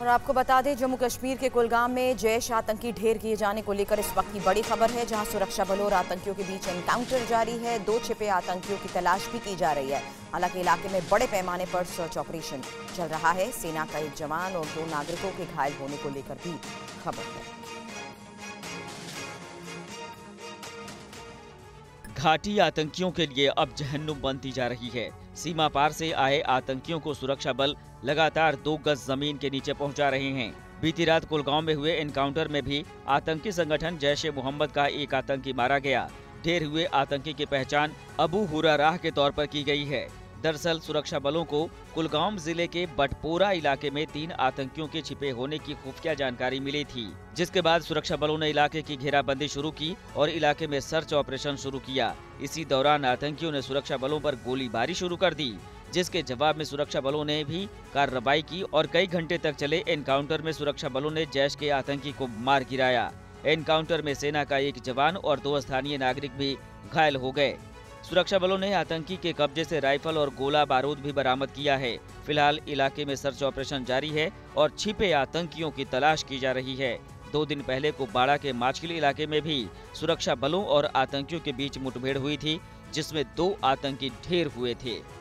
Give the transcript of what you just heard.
और आपको बता दें, जम्मू कश्मीर के कुलगाम में जैश आतंकी ढेर किए जाने को लेकर इस वक्त की बड़ी खबर है, जहां सुरक्षा बलों और आतंकियों के बीच एनकाउंटर जारी है। 2 छिपे आतंकियों की तलाश भी की जा रही है। हालांकि इलाके में बड़े पैमाने पर सर्च ऑपरेशन चल रहा है। सेना का एक जवान और 2 नागरिकों के घायल होने को लेकर भी खबर है। घाटी आतंकियों के लिए अब जहन्नुम बनती जा रही है। सीमा पार से आए आतंकियों को सुरक्षा बल लगातार 2 गज जमीन के नीचे पहुंचा रहे हैं। बीती रात कुलगांव में हुए एनकाउंटर में भी आतंकी संगठन जैश-ए-मोहम्मद का एक आतंकी मारा गया। ढेर हुए आतंकी की पहचान अबू हुराराह के तौर पर की गई है। दरअसल सुरक्षा बलों को कुलगाम जिले के बटपोरा इलाके में 3 आतंकियों के छिपे होने की खुफिया जानकारी मिली थी, जिसके बाद सुरक्षा बलों ने इलाके की घेराबंदी शुरू की और इलाके में सर्च ऑपरेशन शुरू किया। इसी दौरान आतंकियों ने सुरक्षा बलों पर गोलीबारी शुरू कर दी, जिसके जवाब में सुरक्षा बलों ने भी कार्रवाई की और कई घंटे तक चले एनकाउंटर में सुरक्षा बलों ने जैश के आतंकी को मार गिराया। एनकाउंटर में सेना का एक जवान और 2 स्थानीय नागरिक भी घायल हो गए। सुरक्षा बलों ने आतंकी के कब्जे से राइफल और गोला बारूद भी बरामद किया है। फिलहाल इलाके में सर्च ऑपरेशन जारी है और छिपे आतंकियों की तलाश की जा रही है। 2 दिन पहले कुपवाड़ा के माचकिल इलाके में भी सुरक्षा बलों और आतंकियों के बीच मुठभेड़ हुई थी, जिसमें 2 आतंकी ढेर हुए थे।